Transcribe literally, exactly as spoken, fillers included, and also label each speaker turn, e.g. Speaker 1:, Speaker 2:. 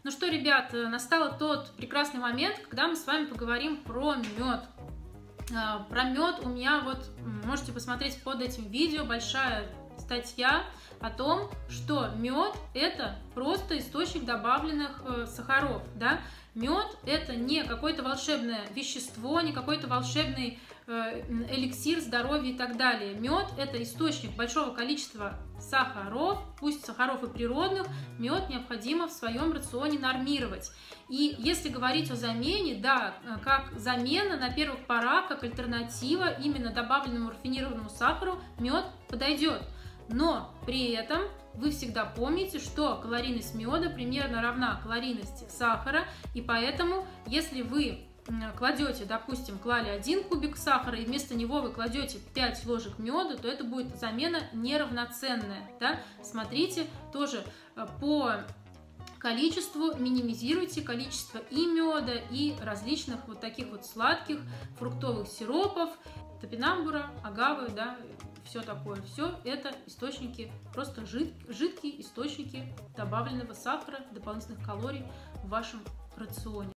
Speaker 1: Ну что, ребят, настал тот прекрасный момент, когда мы с вами поговорим про мед. Про мед у меня вот, можете посмотреть под этим видео, большая статья о том, что мед это просто источник добавленных сахаров, да? Мед это не какое-то волшебное вещество, не какой-то волшебный эликсир здоровья и так далее. Мед это источник большого количества сахаров, пусть сахаров и природных, мед необходимо в своем рационе нормировать. И если говорить о замене, да, как замена на первых порах, как альтернатива именно добавленному рафинированному сахару, мед подойдет. Но при этом вы всегда помните, что калорийность меда примерно равна калорийности сахара, и поэтому, если вы кладете, допустим, клали один кубик сахара, и вместо него вы кладете пять ложек меда, то это будет замена неравноценная. Да? Смотрите тоже по количеству, минимизируйте количество и меда, и различных вот таких вот сладких фруктовых сиропов, топинамбура, агавы, да, все такое. Все это источники, просто жид, жидкие источники добавленного сахара, дополнительных калорий в вашем рационе.